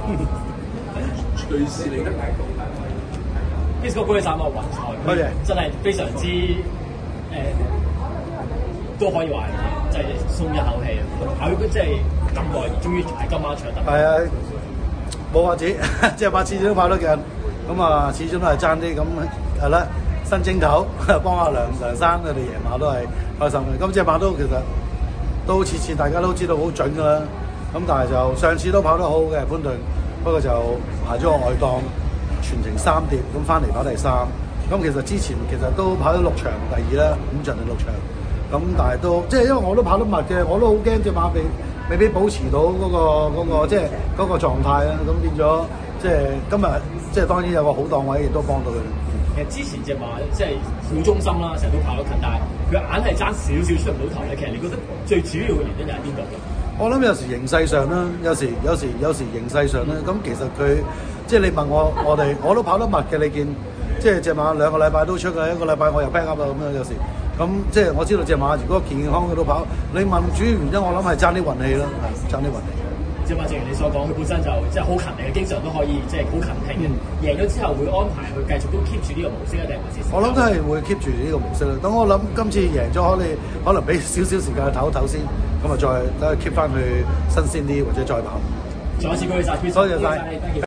隨時嚟得。 Chris 哥恭喜曬我運賽， 多謝， 真係非常之都可以話係即係鬆一口氣啊！跑即係咁耐，終於喺今晚搶得。 係啊，冇法子，即係把次次都跑得緊，咁啊始終都係爭啲咁係啦。新正頭幫阿梁生佢哋贏馬都係開心嘅。今隻馬都其實都次次大家都知道好準㗎啦。咁但係就上次都跑得好好嘅潘頓，不過就排咗個外檔，全程3碟，咁翻嚟跑第3。咁其實之前其實都跑咗6場第2啦，5場定6場。咁但係都即係因為我都跑得密嘅，我都好驚隻馬未必保持到嗰個即係嗰個狀態啦。咁變咗即係今日即係當然有個好檔位，亦都幫到佢。 其實之前隻馬即係好中心啦，成日都跑得近，但係佢硬係爭少少出唔到頭咧。其實你覺得最主要嘅原因又係邊度嘅？ 我諗有時形勢上啦，有時形勢上啦。咁其實佢即係你問我都跑得密嘅，你見即係隻馬2個禮拜都出嘅，1個禮拜我又 back up 啦咁樣有時。咁即係我知道隻馬如果健康佢都跑。你問主要原因，我諗係爭啲運氣啦，爭啲運氣。 隻馬正如你所講，佢本身就即係好勤力嘅，經常都可可以即係好勤聽嘅。贏咗之後會安排佢繼續都 keep 住呢個模式啊，定係還是？我諗都係會 keep 住呢個模式啦。等我諗今次贏咗，可能俾少少時間去唞一唞先，咁啊再等佢 keep 翻佢新鮮啲，或者再跑。 再一次恭喜晒， 多謝晒。